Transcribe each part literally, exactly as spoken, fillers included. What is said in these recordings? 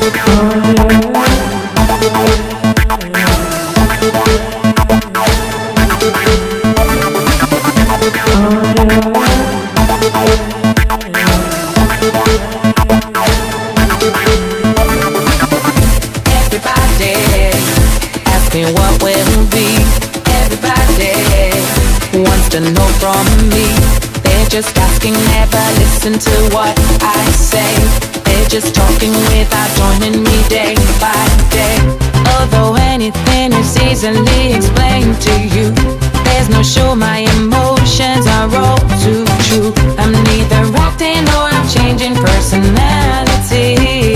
asking what will be. Everybody wants to know from me. They're just asking, never listen to what I say. They're just talking without joining me day by day. Although anything is easily explained to you, there's no show, my emotions are all too true. I'm neither acting or I'm changing personality.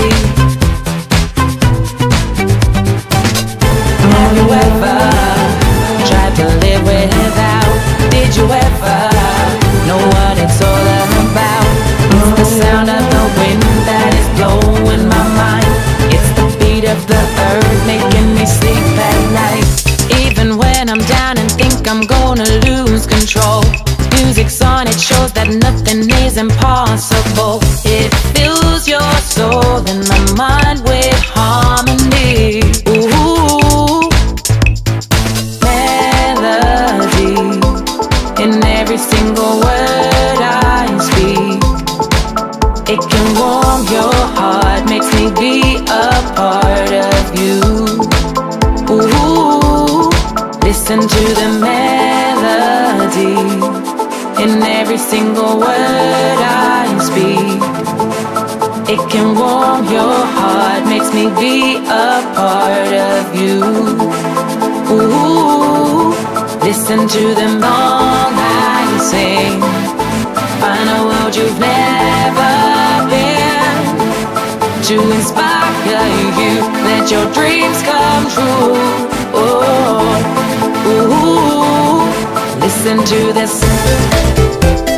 Have you ever tried to live without? Did you ever know what it's all about? It's the sound of the wind that is blowing my mind. It's the beat of the earth making me sleep at night. Even when I'm down and think I'm gonna lose control, music's on, it shows that nothing is impossible. It fills your soul and my mind with harmony. Ooh, melody in every single word I speak. It can warm your heart, makes me be a part of you. Ooh, listen to the melody in every single word I speak. It can warm your heart, makes me be a part of you. Ooh, listen to the song I sing. Find a world you've never been, to inspire you, let your dreams come true. Oh, ooh, listen to this.